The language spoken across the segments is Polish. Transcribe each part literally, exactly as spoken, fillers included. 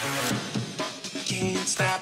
Can't stop.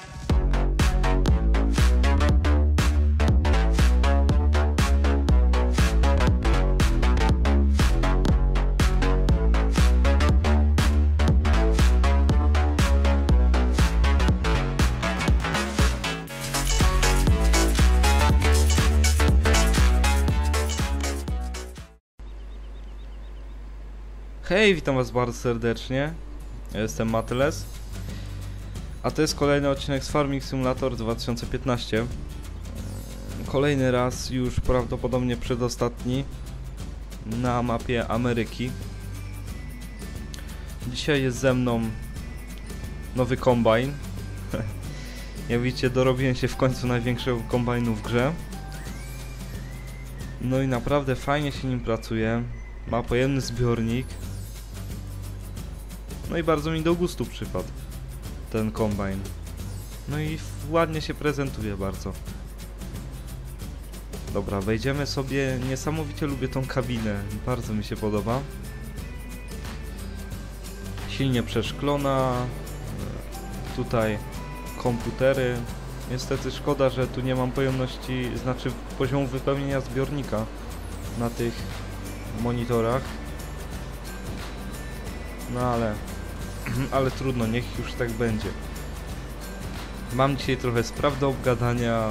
Hej, witam was bardzo serdecznie. Ja jestem Matles. A to jest kolejny odcinek z Farming Simulator dwa tysiące piętnaście. Kolejny raz, już prawdopodobnie przedostatni, na mapie Ameryki. Dzisiaj jest ze mną nowy kombajn. Jak widzicie, dorobiłem się w końcu największego kombajnu w grze. No i naprawdę fajnie się nim pracuje. Ma pojemny zbiornik. No i bardzo mi do gustu przypadł ten kombajn. No i ładnie się prezentuje bardzo. Dobra, wejdziemy sobie. Niesamowicie lubię tą kabinę. Bardzo mi się podoba. Silnie przeszklona. Tutaj komputery. Niestety szkoda, że tu nie mam pojemności, znaczy poziomu wypełnienia zbiornika na tych monitorach. No ale ale trudno, niech już tak będzie. Mam dzisiaj trochę spraw do obgadania,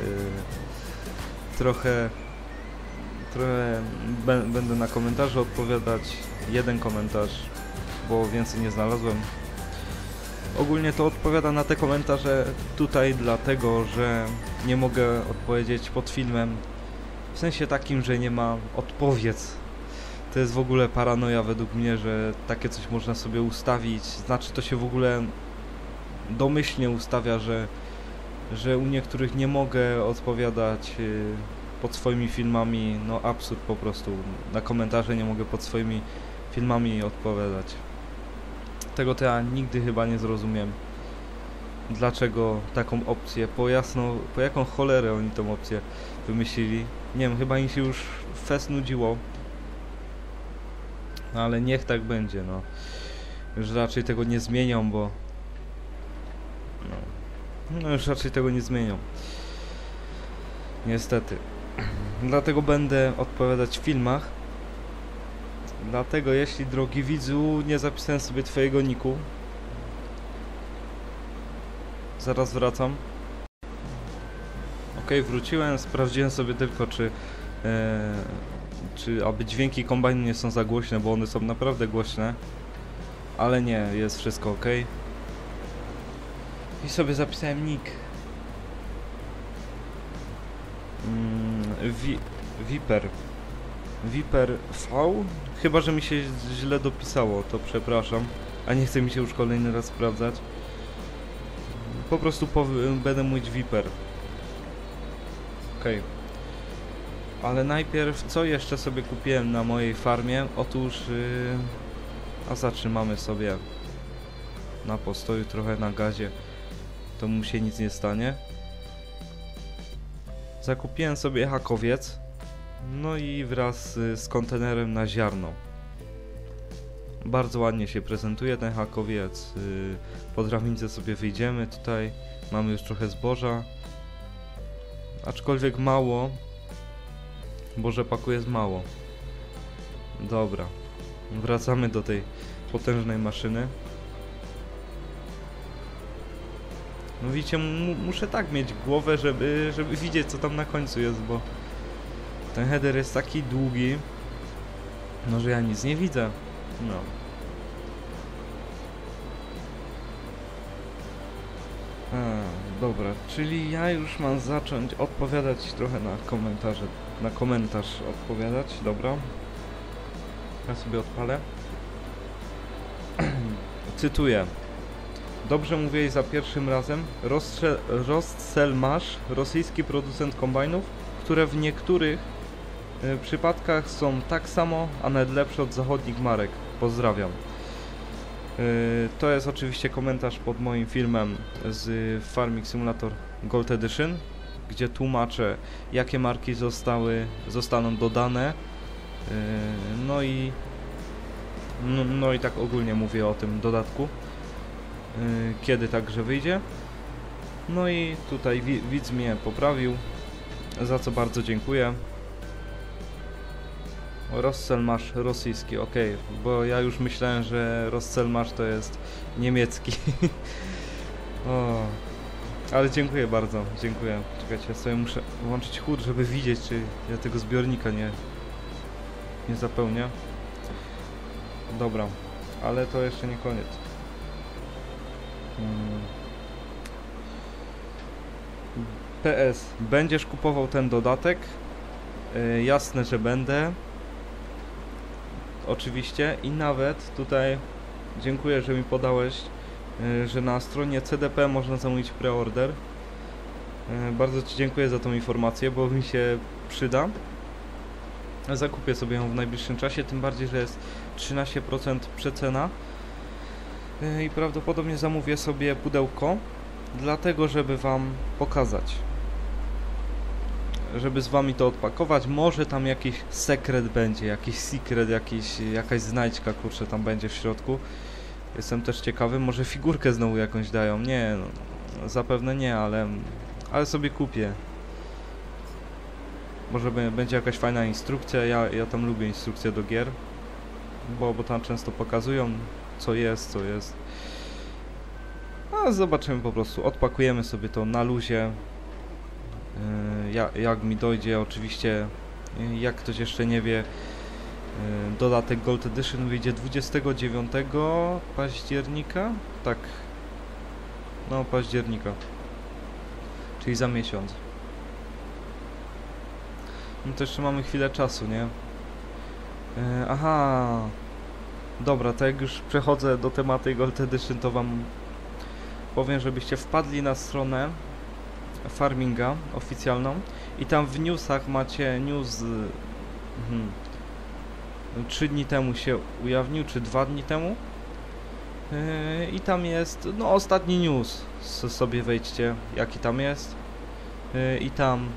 yy, trochę trochę będę na komentarze odpowiadać. Jeden komentarz, bo więcej nie znalazłem. Ogólnie to odpowiadam na te komentarze tutaj dlatego, że nie mogę odpowiedzieć pod filmem, w sensie takim, że nie ma odpowiedz. To jest w ogóle paranoja według mnie, że takie coś można sobie ustawić. Znaczy to się w ogóle domyślnie ustawia, że, że u niektórych nie mogę odpowiadać yy, pod swoimi filmami. No absurd po prostu. Na komentarze nie mogę pod swoimi filmami odpowiadać. Tego to ja nigdy chyba nie zrozumiem. Dlaczego taką opcję? Po jasno, po jaką cholerę oni tą opcję wymyślili? Nie wiem, chyba im się już fest nudziło. No ale niech tak będzie, no. Już raczej tego nie zmienią, bo... No, no już raczej tego nie zmienią. Niestety. Dlatego będę odpowiadać w filmach. Dlatego jeśli, drogi widzu, nie zapisałem sobie twojego niku. Zaraz wracam. Ok, wróciłem, sprawdziłem sobie tylko, czy... E, czy aby dźwięki kombajnu nie są za głośne, bo one są naprawdę głośne. Ale nie, jest wszystko ok. I sobie zapisałem nick. Mm, wi Viper. Viper V? Chyba, że mi się źle dopisało, to przepraszam. A nie chce mi się już kolejny raz sprawdzać. Po prostu będę mówić Viper. Okej. Okay. Ale najpierw, co jeszcze sobie kupiłem na mojej farmie? Otóż... Yy, a zatrzymamy sobie na postoju, trochę na gazie. To mu się nic nie stanie. Zakupiłem sobie hakowiec. No i wraz y, z kontenerem na ziarno. Bardzo ładnie się prezentuje ten hakowiec. Yy, po drabince sobie wyjdziemy tutaj. Mamy już trochę zboża. Aczkolwiek mało. Bo rzepaku jest mało. Dobra. Wracamy do tej potężnej maszyny. No widzicie, muszę tak mieć głowę, żeby, żeby widzieć, co tam na końcu jest, bo ten header jest taki długi, no że ja nic nie widzę. No. A, dobra, czyli ja już mam zacząć odpowiadać trochę na komentarze. Na komentarz odpowiadać, dobra. Ja sobie odpalę. Cytuję. Dobrze mówiłeś za pierwszym razem. Rostselmash, rosyjski producent kombajnów, które w niektórych y, przypadkach są tak samo, a nawet lepsze od zachodnich marek. Pozdrawiam. Y, to jest oczywiście komentarz pod moim filmem z Farming Simulator Gold Edition, gdzie tłumaczę, jakie marki zostały, zostaną dodane. Yy, no i no, no i tak ogólnie mówię o tym dodatku. kiedy ta grze wyjdzie. No i tutaj wi widz mnie poprawił, za co bardzo dziękuję. Rosselmasz rosyjski, ok, bo ja już myślałem, że Rosselmasz to jest niemiecki. O, ale dziękuję bardzo, dziękuję. Czekajcie, ja sobie muszę włączyć H U D, żeby widzieć, czy ja tego zbiornika nie, nie zapełnię. Dobra, ale to jeszcze nie koniec. Hmm. P S. Będziesz kupował ten dodatek? Yy, jasne, że będę. Oczywiście. I nawet tutaj dziękuję, że mi podałeś, yy, że na stronie C D P można zamówić preorder. Yy, bardzo Ci dziękuję za tą informację, bo mi się przyda. Zakupię sobie ją w najbliższym czasie, tym bardziej, że jest trzynaście procent przecena. Yy, I prawdopodobnie zamówię sobie pudełko, dlatego żeby Wam pokazać, żeby z Wami to odpakować. Może tam jakiś sekret będzie, jakiś secret, jakiś, jakaś znajdźka, kurczę, tam będzie w środku. Jestem też ciekawy, może figurkę znowu jakąś dają. Nie, no, zapewne nie, ale, ale sobie kupię. Może będzie jakaś fajna instrukcja, ja, ja tam lubię instrukcje do gier, bo, bo tam często pokazują, co jest, co jest. A zobaczymy po prostu, odpakujemy sobie to na luzie. Yy, jak, jak mi dojdzie, oczywiście, yy, jak ktoś jeszcze nie wie, yy, dodatek Gold Edition wyjdzie dwudziestego dziewiątego października, tak, no października, czyli za miesiąc. No to jeszcze mamy chwilę czasu, nie? Yy, aha, dobra, to jak już przechodzę do tematu Gold Edition, to Wam powiem, żebyście wpadli na stronę Farminga oficjalną i tam w newsach macie news, hmm, trzy dni temu się ujawnił, czy dwa dni temu, yy, i tam jest, no, ostatni news, S sobie wejdźcie, jaki tam jest, yy, i tam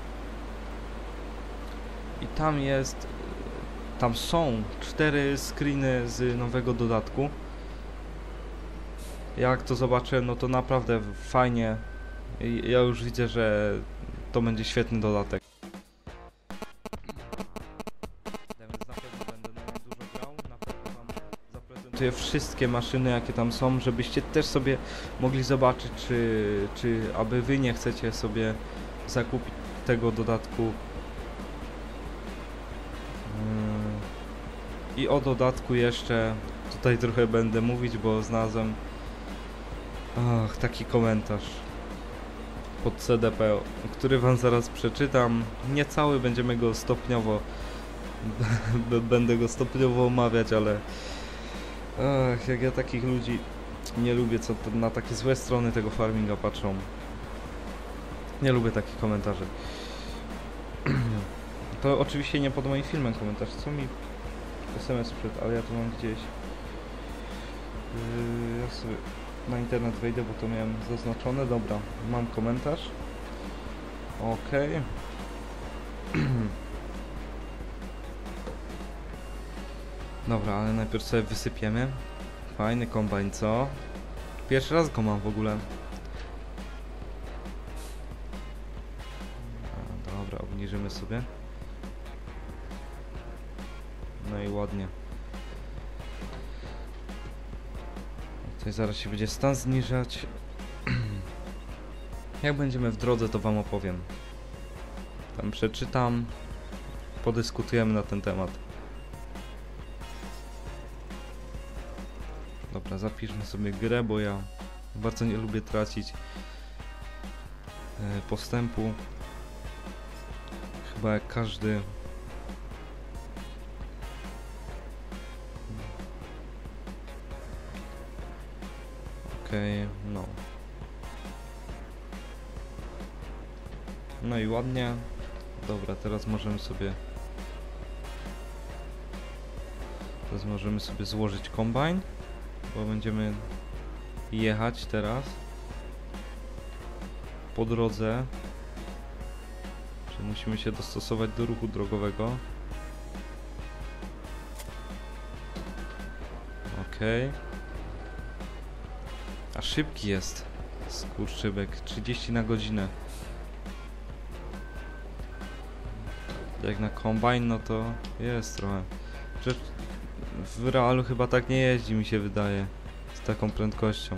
i tam jest, tam są cztery screeny z nowego dodatku. Jak to zobaczę, no to naprawdę fajnie. Ja już widzę, że to będzie świetny dodatek. Więc na pewno będę na nie dużo grał, na pewno Wam zaprezentuję wszystkie maszyny, jakie tam są, żebyście też sobie mogli zobaczyć, czy, czy aby Wy nie chcecie sobie zakupić tego dodatku. I o dodatku jeszcze tutaj trochę będę mówić, bo znalazłem ach, taki komentarz pod C D P, który Wam zaraz przeczytam. Nie cały, będziemy go stopniowo będę go stopniowo omawiać, ale ach, jak ja takich ludzi nie lubię, co na takie złe strony tego farminga patrzą. Nie lubię takich komentarzy. To oczywiście nie pod moim filmem komentarz, co mi S M S przed, ale ja to mam gdzieś. Yy, ja sobie na internet wejdę, bo to miałem zaznaczone. Dobra, mam komentarz. Okej. Okay. Dobra, ale najpierw sobie wysypiemy. Fajny kombajn, co? Pierwszy raz go mam w ogóle. A, dobra, obniżymy sobie. No i ładnie. Tutaj zaraz się będzie stan zniżać. Jak będziemy w drodze, to Wam opowiem. Tam przeczytam, podyskutujemy na ten temat. Dobra, zapiszmy sobie grę, bo ja bardzo nie lubię tracić e, postępu. Chyba jak każdy. Okej, okay, no. No i ładnie. Dobra, teraz możemy sobie teraz możemy sobie złożyć kombajn, bo będziemy jechać teraz po drodze, że musimy się dostosować do ruchu drogowego. Okej. Okay. A szybki jest. Skurczybek. trzydzieści na godzinę. Jak na kombajn, no to jest trochę. Przecież w realu chyba tak nie jeździ, mi się wydaje. Z taką prędkością.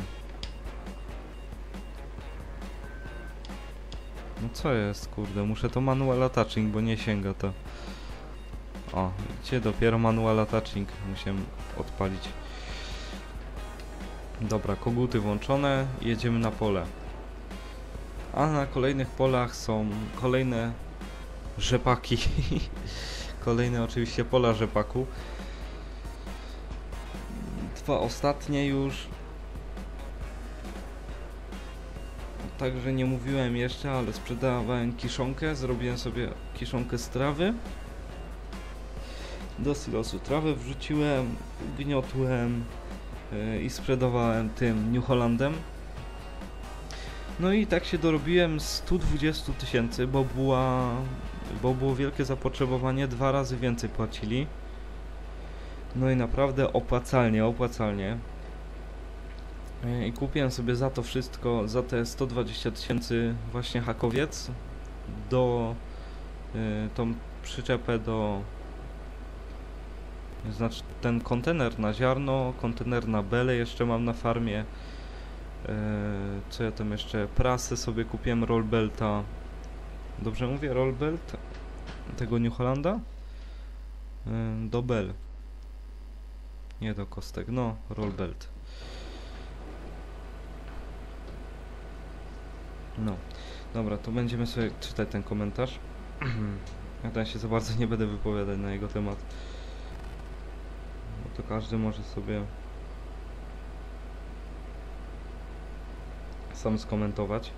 No co jest, kurde, muszę to manual attaching, bo nie sięga to. O, widzicie, dopiero manual attaching musiałem odpalić. Dobra, koguty włączone, jedziemy na pole. A na kolejnych polach są kolejne rzepaki. Kolejne oczywiście pola rzepaku. Dwa ostatnie już. Także nie mówiłem jeszcze, ale sprzedawałem kiszonkę. Zrobiłem sobie kiszonkę z trawy. Do silosu trawę wrzuciłem, gniotłem yy, i sprzedawałem tym New Hollandem. No i tak się dorobiłem sto dwadzieścia tysięcy, bo była, bo było wielkie zapotrzebowanie, dwa razy więcej płacili. No i naprawdę opłacalnie, opłacalnie. Yy, I kupiłem sobie za to wszystko, za te sto dwadzieścia tysięcy właśnie hakowiec, do yy, tą przyczepę do... Znaczy ten kontener na ziarno, kontener na bele jeszcze mam na farmie. Eee, co ja tam jeszcze? Prasę sobie kupiłem, rollbelta. Dobrze mówię? Rollbelt? Tego New Hollanda? Eee, do bel. Nie do kostek, no rollbelt. No. Dobra, to będziemy sobie czytać ten komentarz. Ja tam się za bardzo nie będę wypowiadać na jego temat. To każdy może sobie sam skomentować.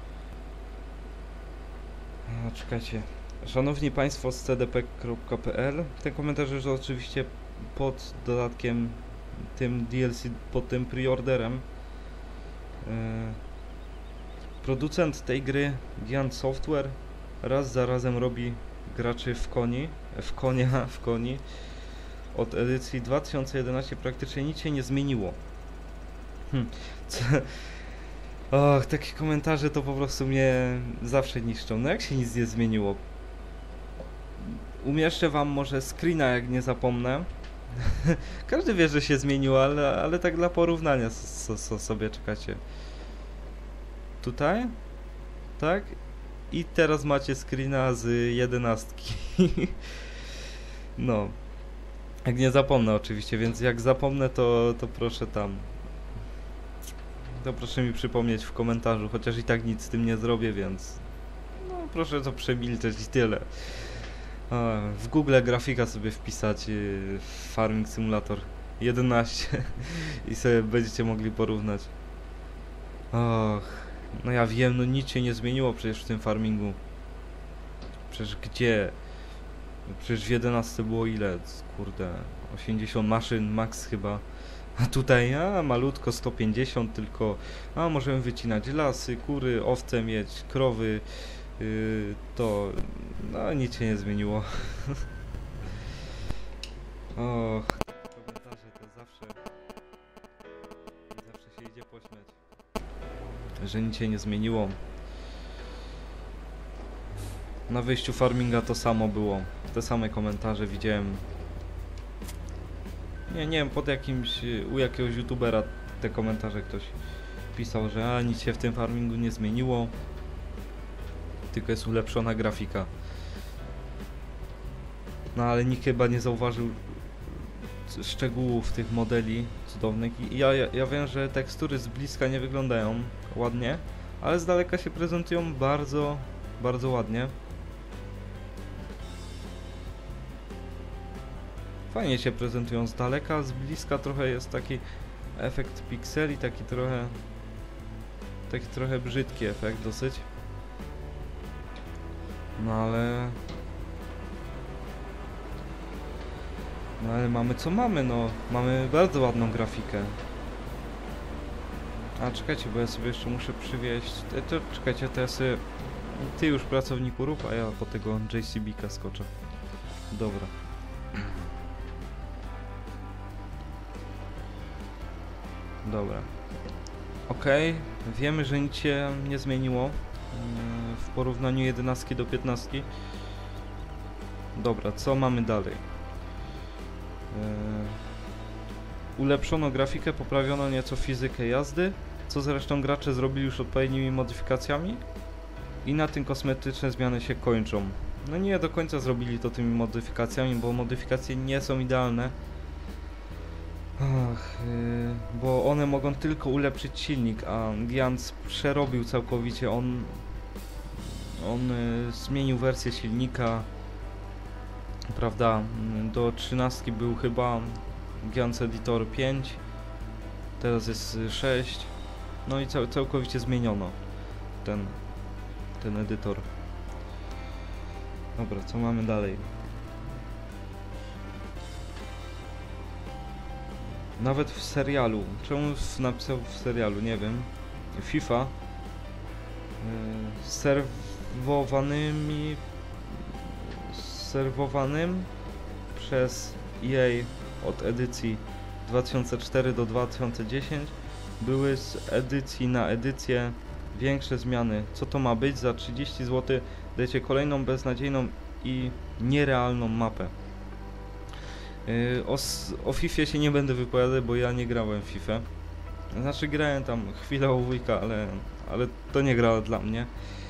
A, czekajcie. Szanowni Państwo z c d p kropka p l, ten komentarz jest oczywiście pod dodatkiem tym D L C, pod tym preorderem. Yy, producent tej gry, Giant Software, raz za razem robi graczy w koni, w konia, w koni. Od edycji dwa tysiące jedenaście praktycznie nic się nie zmieniło. Hm. Co? Och, takie komentarze to po prostu mnie zawsze niszczą. No jak się nic nie zmieniło? Umieszczę wam może screena, jak nie zapomnę. Każdy wie, że się zmieniło, ale, ale tak dla porównania so, so, sobie czekacie. Tutaj? Tak? I teraz macie screena z jedenastki. No. Jak nie zapomnę oczywiście, więc jak zapomnę, to, to proszę tam. To proszę mi przypomnieć w komentarzu, chociaż i tak nic z tym nie zrobię, więc no proszę to przemilczeć i tyle. A, w Google grafika sobie wpisać yy, Farming Simulator jedenaście i sobie będziecie mogli porównać. Och, no ja wiem, no nic się nie zmieniło przecież w tym farmingu. Przecież gdzie? Przecież w jedenastce było ile? Kurde, osiemdziesiąt maszyn max chyba. A tutaj, a malutko sto pięćdziesiąt tylko. A możemy wycinać lasy, kury, owce mieć, krowy. Yy, to... no nic się nie zmieniło. Och, komentarze to zawsze... zawsze się idzie pośmiać. Że nic się nie zmieniło. Na wyjściu farminga to samo było. Te same komentarze widziałem. Nie, nie wiem, pod jakimś, u jakiegoś youtubera te komentarze ktoś pisał, że a nic się w tym farmingu nie zmieniło. Tylko jest ulepszona grafika. No ale nikt chyba nie zauważył szczegółów tych modeli cudownych. I ja, ja, ja wiem, że tekstury z bliska nie wyglądają ładnie, ale z daleka się prezentują bardzo, bardzo ładnie. Fajnie się prezentują z daleka, z bliska trochę jest taki efekt pikseli, taki trochę taki trochę brzydki efekt dosyć. No ale no ale mamy co mamy, no mamy bardzo ładną grafikę. A czekajcie, bo ja sobie jeszcze muszę przywieźć, to, czekajcie, to ja sobie, ty już pracowniku rób, a ja po tego J C B-ka skoczę. Dobra. Dobra. Ok, Ok, wiemy, że nic się nie zmieniło yy, w porównaniu jedenastki do piętnastki. Dobra, co mamy dalej? Yy, ulepszono grafikę, poprawiono nieco fizykę jazdy, co zresztą gracze zrobili już odpowiednimi modyfikacjami i na tym kosmetyczne zmiany się kończą. No nie do końca zrobili to tymi modyfikacjami, bo modyfikacje nie są idealne. Ach, yy, bo one mogą tylko ulepszyć silnik, a Giants przerobił całkowicie. On, on yy, zmienił wersję silnika, prawda? Do trzynastki był chyba Giants Editor pięć, teraz jest sześć. No i cał, całkowicie zmieniono ten, ten edytor. Dobra, co mamy dalej? Nawet w serialu. Czemu napisał w serialu? Nie wiem. FIFA yy, serwowanymi serwowanym przez E A od edycji dwa tysiące cztery do dwa tysiące dziesięć były z edycji na edycję większe zmiany. Co to ma być? Za trzydzieści złotych dajecie kolejną beznadziejną i nierealną mapę. Yy, o, o FIFA się nie będę wypowiadać, bo ja nie grałem w FIFA. Znaczy grałem tam chwilę u wujka, ale, ale to nie grało dla mnie.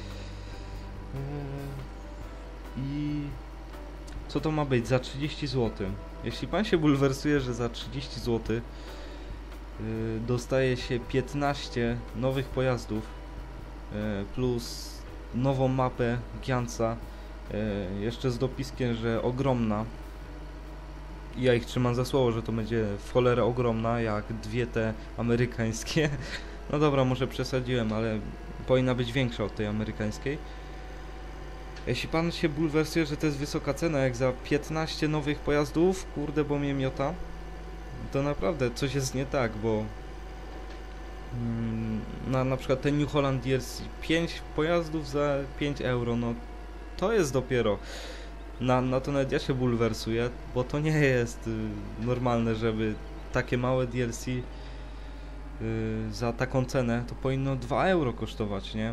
Yy, I co to ma być? Za trzydzieści złotych. Jeśli pan się bulwersuje, że za trzydzieści złotych yy, dostaje się piętnaście nowych pojazdów yy, plus nową mapę Giantsa, yy, jeszcze z dopiskiem, że ogromna. I ja ich trzymam za słowo, że to będzie w cholerę ogromna, jak dwie te amerykańskie. No dobra, może przesadziłem, ale powinna być większa od tej amerykańskiej. Jeśli pan się bulwersuje, że to jest wysoka cena, jak za piętnaście nowych pojazdów, kurde, bo mnie miota, to naprawdę coś jest nie tak, bo mm, na, na przykład ten New Holland D L C, pięć pojazdów za pięć euro, no to jest dopiero. Na, na to nawet ja się bulwersuję, bo to nie jest y, normalne, żeby takie małe D L C y, za taką cenę to powinno dwa euro kosztować, nie?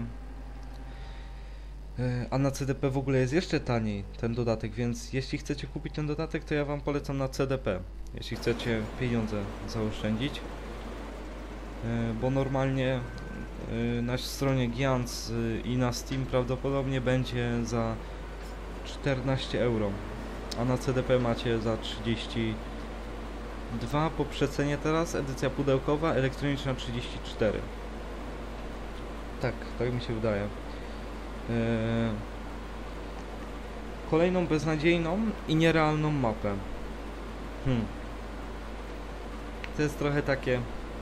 Y, a na C D P w ogóle jest jeszcze taniej ten dodatek, więc jeśli chcecie kupić ten dodatek, to ja wam polecam na C D P, jeśli chcecie pieniądze zaoszczędzić, y, bo normalnie y, na stronie Giants y, i na Steam prawdopodobnie będzie za czternaście euro, a na C D P macie za trzydzieści dwa po przecenie teraz, edycja pudełkowa, elektroniczna trzydzieści cztery. Tak, tak mi się wydaje. Eee, kolejną beznadziejną i nierealną mapę. Hmm. To jest trochę takie...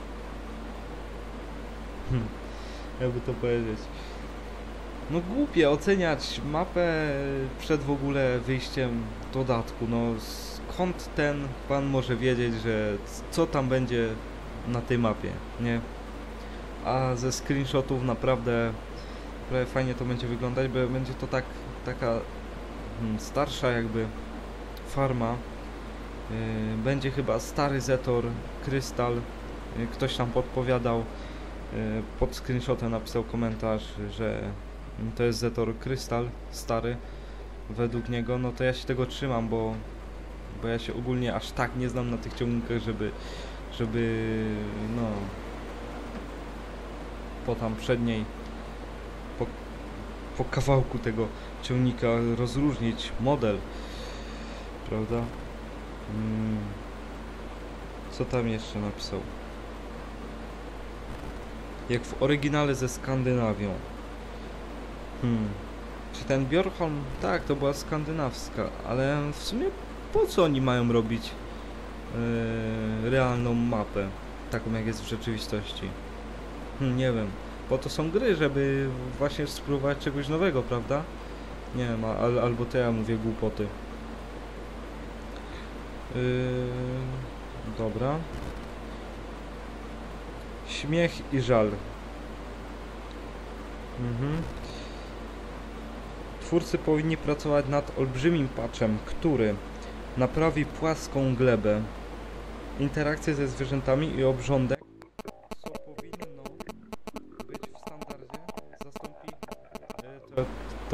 Hmm. Jakby to powiedzieć... No głupie oceniać mapę przed w ogóle wyjściem dodatku, no skąd ten pan może wiedzieć, że co tam będzie na tej mapie, nie? A ze screenshotów naprawdę prawie fajnie to będzie wyglądać, bo będzie to tak, taka hmm, starsza jakby farma. Yy, będzie chyba stary Zetor, Krystal, yy, ktoś tam podpowiadał, yy, pod screenshotem napisał komentarz, że to jest Zetor Krystal, stary, według niego, no to ja się tego trzymam, bo, bo ja się ogólnie aż tak nie znam na tych ciągnikach, żeby, żeby, no, po tam przedniej, po, po kawałku tego ciągnika rozróżnić model, prawda? Hmm. Co tam jeszcze napisał? Jak w oryginale ze Skandynawią. Hmm. Czy ten Bjorholm? Tak, to była skandynawska, ale w sumie po co oni mają robić yy, realną mapę, taką jak jest w rzeczywistości? Hmm, nie wiem. Po to są gry, żeby właśnie spróbować czegoś nowego, prawda? Nie wiem, al, albo to ja mówię głupoty. Yy, dobra. Śmiech i żal. Mhm. Twórcy powinni pracować nad olbrzymim patchem, który naprawi płaską glebę, interakcje ze zwierzętami i obrządek, co powinno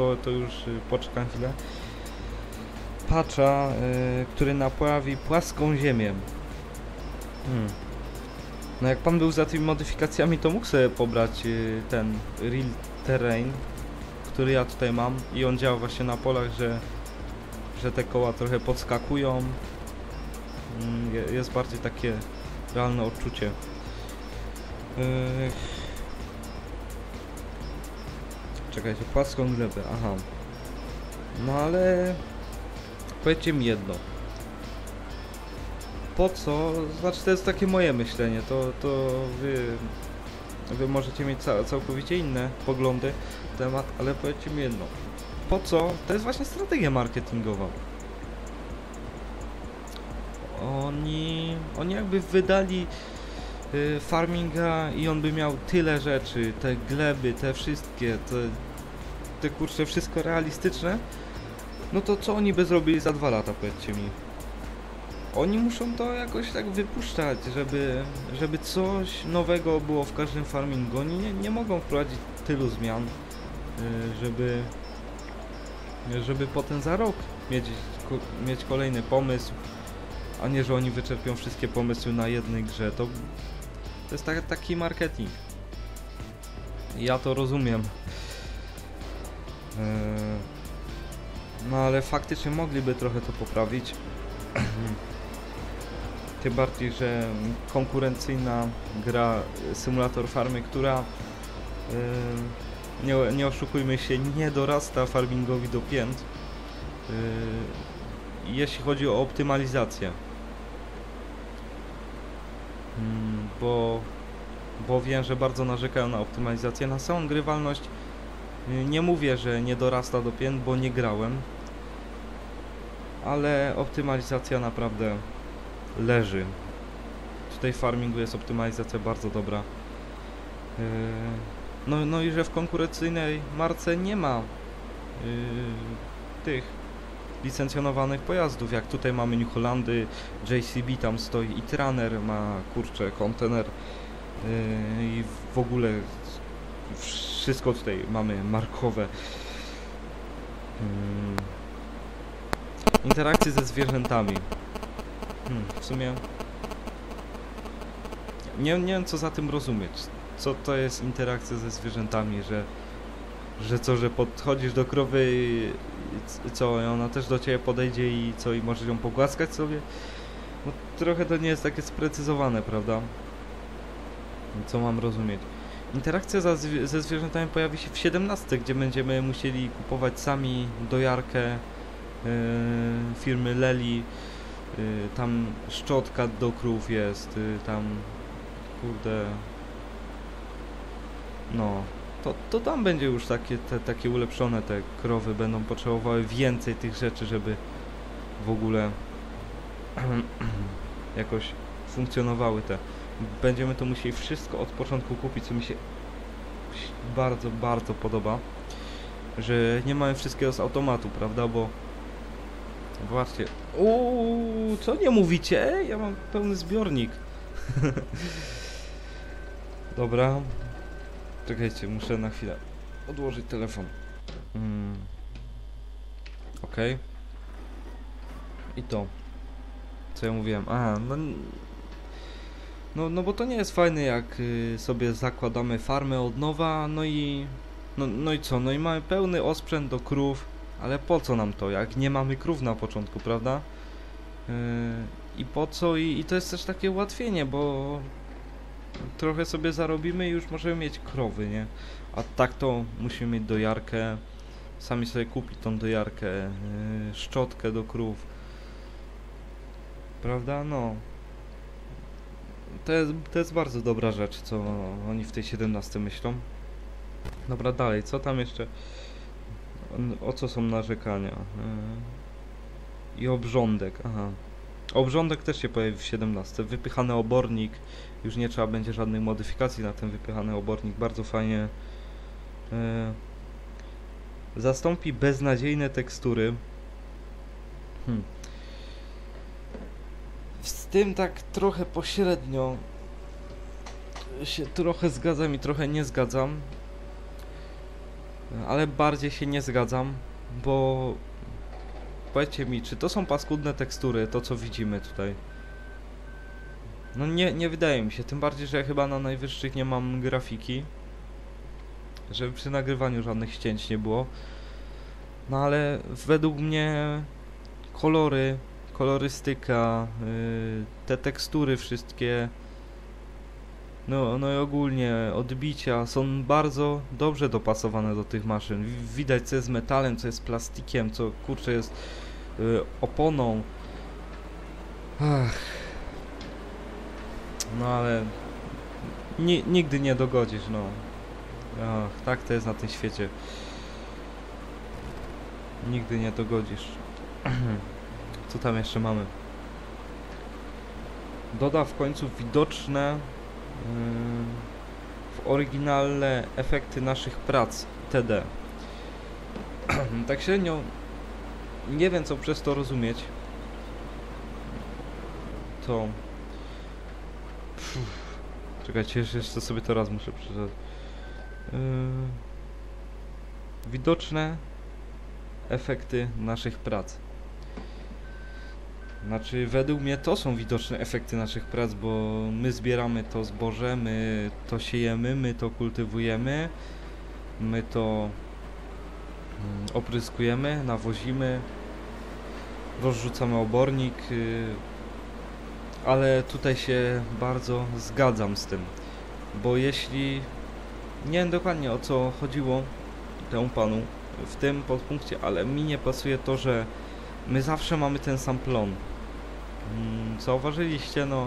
to, to już y, poczekam chwilę. Patcha, y, który naprawi płaską ziemię. Hmm. No jak pan był za tymi modyfikacjami, to mógł sobie pobrać y, ten Real Terrain, który ja tutaj mam i on działa właśnie na polach, że, że te koła trochę podskakują. Mm, jest bardziej takie realne odczucie. Yy... Czekajcie, płaską glebę, aha. No ale powiedzcie mi jedno. Po co? Znaczy to jest takie moje myślenie, to, to wy, wy możecie mieć ca całkowicie inne poglądy na temat, ale powiedzcie mi jedno. Po co? To jest właśnie strategia marketingowa. Oni, oni jakby wydali y, farminga i on by miał tyle rzeczy, te gleby, te wszystkie, te, te kurczę, wszystko realistyczne. No to co oni by zrobili za dwa lata, powiedzcie mi? Oni muszą to jakoś tak wypuszczać, żeby, żeby coś nowego było w każdym farmingu. Oni nie, nie mogą wprowadzić tylu zmian, żeby, żeby potem za rok mieć, mieć kolejny pomysł, a nie, że oni wyczerpią wszystkie pomysły na jednej grze. To, to jest tak, taki marketing. Ja to rozumiem. No ale faktycznie mogliby trochę to poprawić. Tym bardziej, że konkurencyjna gra Symulator Farmy, która yy, nie, nie oszukujmy się, nie dorasta farmingowi do pięt, yy, jeśli chodzi o optymalizację. Yy, bo, bo wiem, że bardzo narzekają na optymalizację. Na samą grywalność yy, nie mówię, że nie dorasta do pięt, bo nie grałem, ale optymalizacja naprawdę leży. Tutaj w farmingu jest optymalizacja bardzo dobra. Yy, no, no i że w konkurencyjnej marce nie ma yy, tych licencjonowanych pojazdów, jak tutaj mamy New Hollandy, J C B tam stoi i Traner ma, kurczę, kontener yy, i w ogóle wszystko tutaj mamy markowe. Yy. Interakcje ze zwierzętami. Hmm, w sumie nie, nie wiem, co za tym rozumieć. Co to jest interakcja ze zwierzętami, że że co, że podchodzisz do krowy i, i co, i ona też do ciebie podejdzie i co, i możesz ją pogłaskać sobie? No trochę to nie jest takie sprecyzowane, prawda? Co mam rozumieć? Interakcja za, ze zwierzętami pojawi się w siedemnastce, gdzie będziemy musieli kupować sami dojarkę yy, firmy Leli. Yy, tam szczotka do krów jest, yy, tam kurde, no to, to tam będzie już takie, te, takie ulepszone, te krowy będą potrzebowały więcej tych rzeczy, żeby w ogóle jakoś funkcjonowały te. Będziemy to musieli wszystko od początku kupić, co mi się bardzo, bardzo podoba, że nie mamy wszystkiego z automatu, prawda, bo zobaczcie. Uuu, co nie mówicie? Ja mam pełny zbiornik. Dobra. Czekajcie, muszę na chwilę odłożyć telefon. Hmm. Okej. Okay. I to. Co ja mówiłem? Aha, no... No, no bo to nie jest fajne, jak y, sobie zakładamy farmę od nowa, no i... No, no i co? No i mamy pełny osprzęt do krów. Ale po co nam to, jak nie mamy krów na początku, prawda? Yy, I po co? I, I to jest też takie ułatwienie, bo trochę sobie zarobimy i już możemy mieć krowy, nie? A tak to musimy mieć dojarkę, sami sobie kupić tą dojarkę, yy, szczotkę do krów. Prawda? No. To jest, to jest bardzo dobra rzecz, co oni w tej siedemnastce myślą. Dobra, dalej, co tam jeszcze? O co są narzekania? Yy. I obrządek, aha. Obrządek też się pojawi w siedemnastce. Wypychany obornik. Już nie trzeba będzie żadnych modyfikacji na ten wypychany obornik. Bardzo fajnie. Yy. Zastąpi beznadziejne tekstury. Hmm. Z tym tak trochę pośrednio się trochę zgadzam i trochę nie zgadzam. ale bardziej się nie zgadzam, bo powiedzcie mi, czy to są paskudne tekstury, to co widzimy tutaj? No nie, nie wydaje mi się, tym bardziej, że ja chyba na najwyższych nie mam grafiki, żeby przy nagrywaniu żadnych ścięć nie było. No ale według mnie kolory, kolorystyka, yy, te tekstury wszystkie, no, no i ogólnie odbicia są bardzo dobrze dopasowane do tych maszyn. W- Widać co jest metalem, co jest plastikiem, co kurczę jest yy, oponą. Ach. No ale ni nigdy nie dogodzisz, no. Ach, tak to jest na tym świecie. Nigdy nie dogodzisz. Co tam jeszcze mamy? Doda w końcu widoczne yy, w oryginalne efekty naszych prac T D. Tak średnio nie wiem co przez to rozumieć. To... Pff, czekajcie, jeszcze sobie to raz muszę przeczytać. Yy, widoczne efekty naszych prac. Znaczy, według mnie to są widoczne efekty naszych prac, bo my zbieramy to zboże, my to siejemy, my to kultywujemy, my to mm, opryskujemy, nawozimy, rozrzucamy obornik, yy, ale tutaj się bardzo zgadzam z tym, bo jeśli... Nie wiem dokładnie o co chodziło temu panu w tym podpunkcie, ale mi nie pasuje to, że my zawsze mamy ten sam plon. Mm, Zauważyliście, no...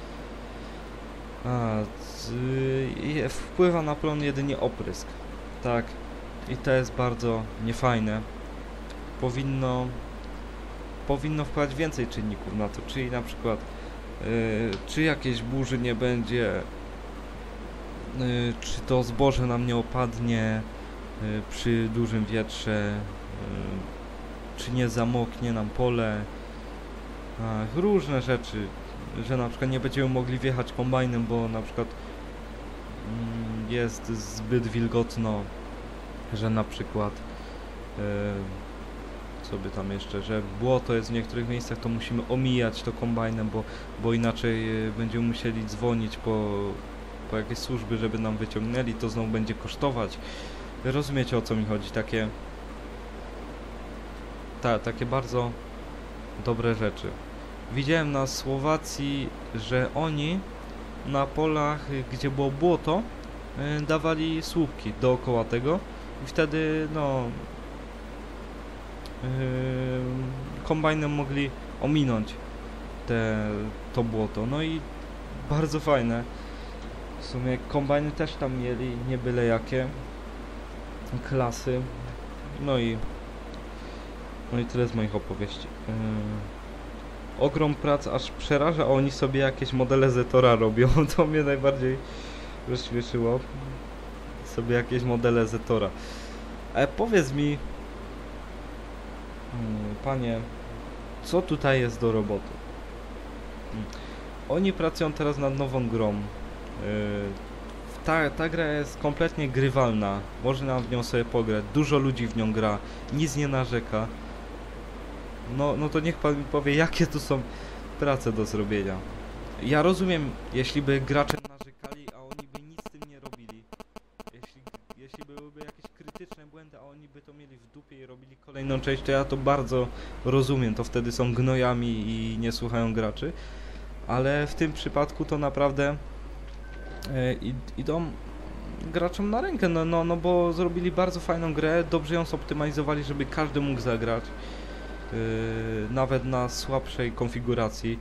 A, z, y, wpływa na plon jedynie oprysk. Tak. I to jest bardzo niefajne. Powinno... Powinno wpływać więcej czynników na to, czyli na przykład y, czy jakieś burzy nie będzie, y, czy to zboże nam nie opadnie y, przy dużym wietrze, y, czy nie zamoknie nam pole. Ach, różne rzeczy, że na przykład nie będziemy mogli wjechać kombajnem, bo na przykład mm, jest zbyt wilgotno, że na przykład yy, co by tam jeszcze, że błoto jest w niektórych miejscach, to musimy omijać to kombajnem, bo, bo inaczej yy, będziemy musieli dzwonić po, po jakieś służby, żeby nam wyciągnęli, to znowu będzie kosztować. Rozumiecie o co mi chodzi, takie ta, takie bardzo dobre rzeczy. Widziałem na Słowacji, że oni na polach, gdzie było błoto, yy, dawali słupki dookoła tego i wtedy no yy, kombajnem mogli ominąć te, to błoto. No i bardzo fajne. W sumie kombajny też tam mieli nie byle jakie klasy. No i no i tyle z moich opowieści. Yy. Ogrom prac aż przeraża, a oni sobie jakieś modele Zetora robią. To mnie najbardziej rozśmieszyło. Sobie jakieś modele Zetora. Ale powiedz mi, hmm, panie, co tutaj jest do roboty? Hmm. Oni pracują teraz nad nową grą. Yy, ta, ta gra jest kompletnie grywalna. Można w nią sobie pograć. Dużo ludzi w nią gra. Nic nie narzeka. No, no to niech pan mi powie, jakie tu są prace do zrobienia. Ja rozumiem, jeśli by gracze narzekali, a oni by nic z tym nie robili. Jeśli, jeśli byłyby jakieś krytyczne błędy, a oni by to mieli w dupie i robili kolejną część, to ja to bardzo rozumiem. To wtedy są gnojami i nie słuchają graczy. Ale w tym przypadku to naprawdę e, idą graczom na rękę, no, no, no bo zrobili bardzo fajną grę, dobrze ją zoptymalizowali, żeby każdy mógł zagrać. Yy, nawet na słabszej konfiguracji.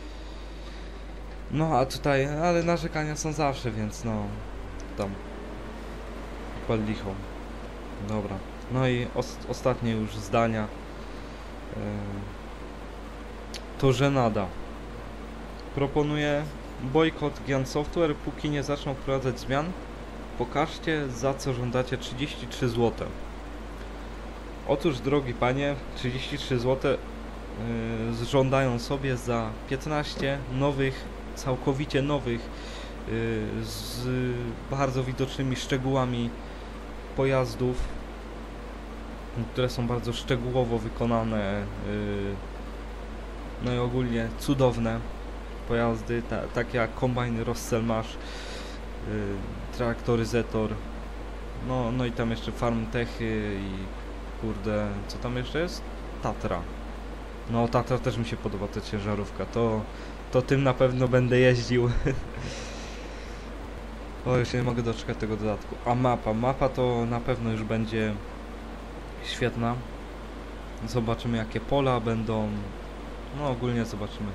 No a tutaj, ale narzekania są zawsze, więc no tam pal licho. Dobra. No i os ostatnie już zdania. Yy, to żenada. Proponuję bojkot Giant Software, póki nie zaczną wprowadzać zmian. Pokażcie, za co żądacie trzydzieści trzy złote. Otóż, drogi panie, trzydzieści trzy złote yy, żądają sobie za piętnaście nowych, całkowicie nowych, yy, z bardzo widocznymi szczegółami pojazdów które są bardzo szczegółowo wykonane, yy, no i ogólnie cudowne pojazdy, ta, takie jak kombajn Rosselmash, yy, traktory Zetor, no, no i tam jeszcze Farmtechy i kurde, co tam jeszcze jest? Tatra. No Tatra też mi się podoba, ta ciężarówka, to, to tym na pewno będę jeździł. O, już nie mogę doczekać tego dodatku. A mapa, mapa to na pewno już będzie świetna. Zobaczymy jakie pola będą. No ogólnie zobaczymy.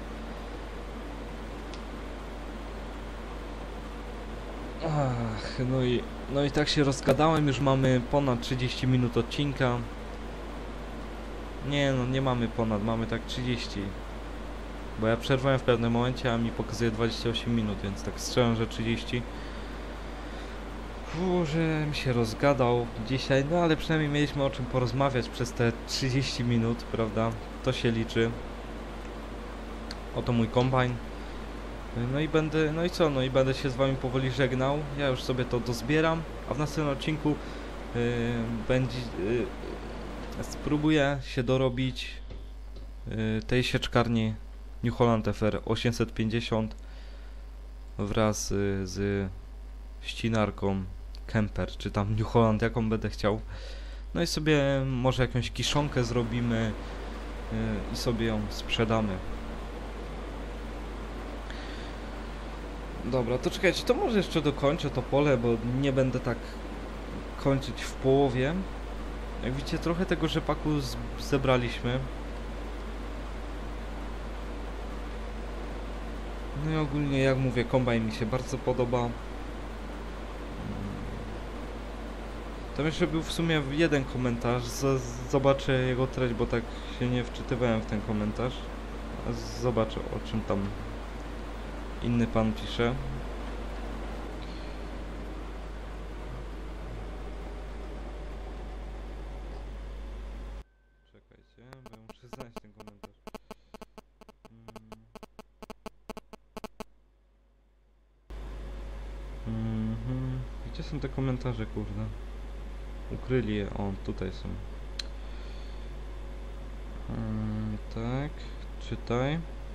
Ach, no i, no i tak się rozgadałem, już mamy ponad trzydzieści minut odcinka. Nie no, nie mamy ponad, mamy tak trzydzieści. Bo ja przerwałem w pewnym momencie, a mi pokazuje dwadzieścia osiem minut, więc tak strzelam, że trzydzieści. Fuu, że mi się rozgadał dzisiaj, no ale przynajmniej mieliśmy o czym porozmawiać przez te trzydzieści minut, prawda? To się liczy. Oto mój kombajn. No i będę, no i co, no i będę się z wami powoli żegnał. Ja już sobie to dozbieram, a w następnym odcinku yy, będzie, yy, spróbuję się dorobić yy, tej sieczkarni New Holland F R osiemset pięćdziesiąt wraz yy, z ścinarką Kemper, czy tam New Holland, jaką będę chciał. No i sobie może jakąś kiszonkę zrobimy yy, i sobie ją sprzedamy. Dobra, to czekajcie, to może jeszcze dokończę to pole, bo nie będę tak kończyć w połowie. Jak widzicie, trochę tego rzepaku zebraliśmy. No i ogólnie, jak mówię, kombajn mi się bardzo podoba. Tam jeszcze był w sumie jeden komentarz, z zobaczę jego treść, bo tak się nie wczytywałem w ten komentarz. Zobaczę, o czym tam inny pan pisze. Czekajcie, bo ja muszę znaleźć ten komentarz. Mm. Mhm. Gdzie są te komentarze, kurde? Ukryli je. O, tutaj są. Hmm, tak, czytaj.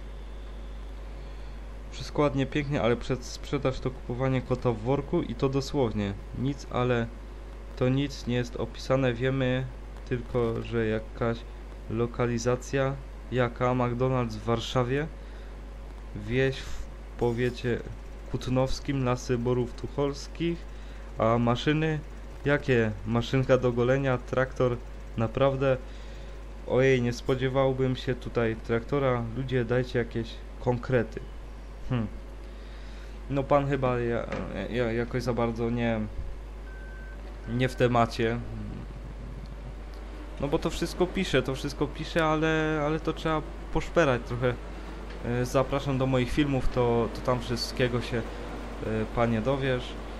Wszystko ładnie, pięknie, ale przed sprzedaż to kupowanie kota w worku i to dosłownie. Nic, ale to nic nie jest opisane. Wiemy tylko, że jakaś lokalizacja, jaka McDonald's w Warszawie, wieś w powiecie kutnowskim, Lasy Borów Tucholskich, a maszyny? Jakie? Maszynka do golenia, traktor, naprawdę? Ojej, nie spodziewałbym się tutaj traktora. Ludzie, dajcie jakieś konkrety. Hmm. No pan chyba ja, ja, jakoś za bardzo nie nie w temacie. No bo to wszystko pisze, to wszystko pisze, ale, ale to trzeba poszperać trochę. Zapraszam do moich filmów, to, to tam wszystkiego się panie dowiesz.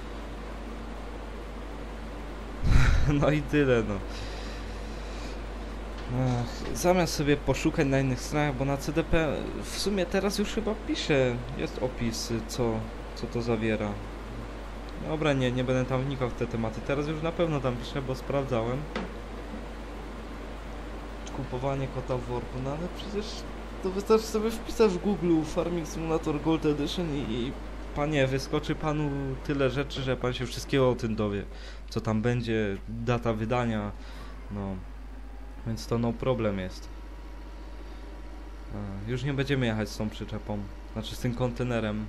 No i tyle, no. Ach, zamiast sobie poszukać na innych stronach, bo na C D P w sumie teraz już chyba pisze, jest opis, co, co to zawiera. Dobra, nie, nie będę tam wnikał w te tematy. Teraz już na pewno tam piszę, bo sprawdzałem. Kupowanie kota w worku, no ale przecież to wystarczy sobie wpisać w Google Farming Simulator Gold Edition i, i panie, wyskoczy panu tyle rzeczy, że pan się wszystkiego o tym dowie. Co tam będzie, data wydania, no. Więc to no problem jest. A, już nie będziemy jechać z tą przyczepą, znaczy z tym kontenerem.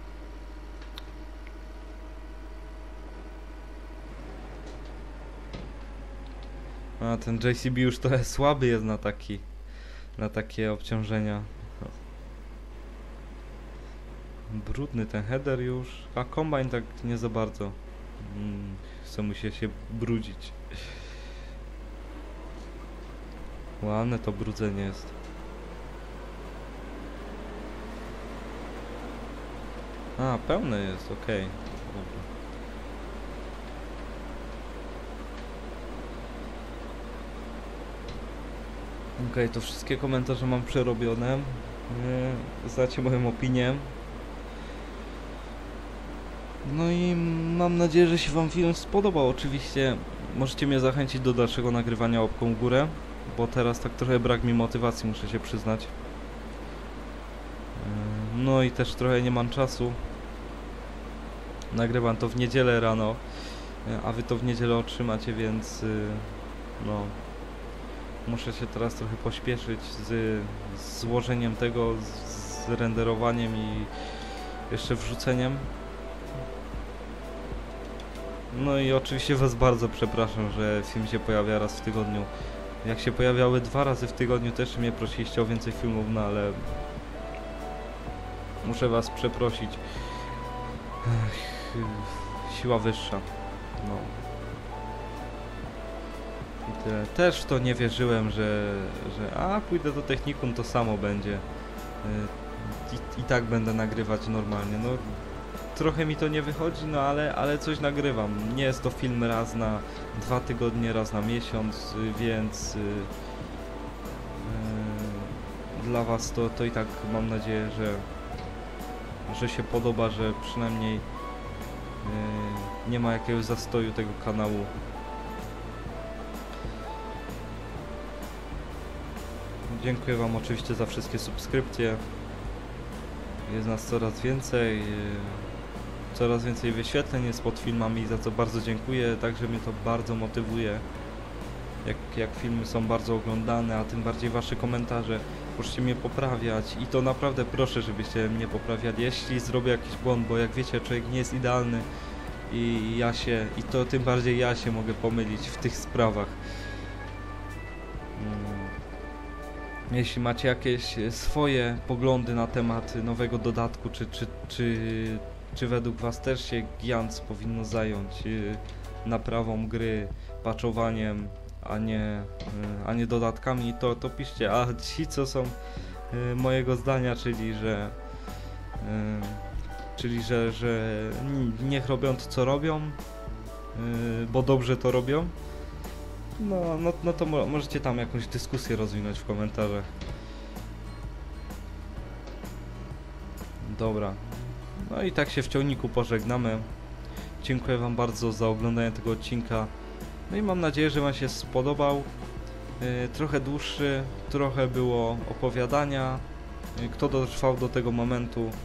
A ten J C B już trochę słaby jest na taki, na takie obciążenia. Brudny ten header już, a kombajn tak nie za bardzo. Hmm, chce mu się się brudzić. Ładne to brudzenie jest. A, pełne jest, okej. Okay. Dobra. Okej, okay, to wszystkie komentarze mam przerobione. Yy, znacie moją opinię. No i mam nadzieję, że się wam film spodobał. Oczywiście możecie mnie zachęcić do dalszego nagrywania łapką w górę, bo teraz tak trochę brak mi motywacji, muszę się przyznać. Yy, No i też trochę nie mam czasu. Nagrywam to w niedzielę rano, yy, a wy to w niedzielę otrzymacie, więc yy, no muszę się teraz trochę pośpieszyć z, z złożeniem tego, z, z renderowaniem i jeszcze wrzuceniem. No i oczywiście was bardzo przepraszam, że film się pojawia raz w tygodniu. Jak się pojawiały dwa razy w tygodniu, też mnie prosiliście o więcej filmów, no ale muszę was przeprosić. Ech, siła wyższa. No. I tyle. Też w to nie wierzyłem, że, że a pójdę do technikum, to samo będzie. I, i tak będę nagrywać normalnie. No trochę mi to nie wychodzi, no ale, ale coś nagrywam. Nie jest to film raz na dwa tygodnie, raz na miesiąc, więc yy, yy, dla was to, to i tak mam nadzieję, że, że się podoba, że przynajmniej yy, nie ma jakiegoś zastoju tego kanału. Dziękuję wam oczywiście za wszystkie subskrypcje. Jest nas coraz więcej. Yy, Coraz więcej wyświetleń jest pod filmami, za co bardzo dziękuję, także mnie to bardzo motywuje, jak, jak filmy są bardzo oglądane, a tym bardziej wasze komentarze, możecie mnie poprawiać i to naprawdę proszę, żebyście mnie poprawiali, jeśli zrobię jakiś błąd, bo jak wiecie, człowiek nie jest idealny i ja się, i to tym bardziej ja się mogę pomylić w tych sprawach. Jeśli macie jakieś swoje poglądy na temat nowego dodatku, czy, czy, czy Czy według was też się Giants powinno zająć yy, naprawą gry, patchowaniem, a nie, yy, a nie dodatkami, to, to piszcie. A ci, co są yy, mojego zdania, czyli że yy, czyli że, że niech robią to, co robią, yy, bo dobrze to robią, no, no, no to mo możecie tam jakąś dyskusję rozwinąć w komentarzach. Dobra. No i tak się w ciągniku pożegnamy. Dziękuję wam bardzo za oglądanie tego odcinka. No i mam nadzieję, że wam się spodobał. Yy, trochę dłuższy, trochę było opowiadania. Yy, kto dotrwał do tego momentu, yy,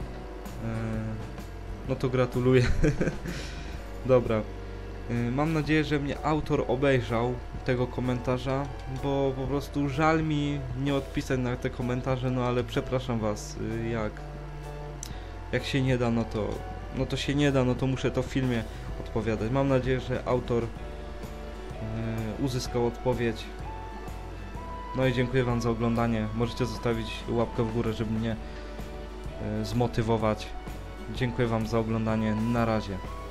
no to gratuluję. Dobra. Yy, mam nadzieję, że mnie autor obejrzał tego komentarza, bo po prostu żal mi nie odpisać na te komentarze, no ale przepraszam was, yy, jak Jak się nie da, no to, no to się nie da, no to muszę to w filmie odpowiadać. Mam nadzieję, że autor yy, uzyskał odpowiedź. No i dziękuję wam za oglądanie. Możecie zostawić łapkę w górę, żeby mnie yy, zmotywować. Dziękuję wam za oglądanie. Na razie.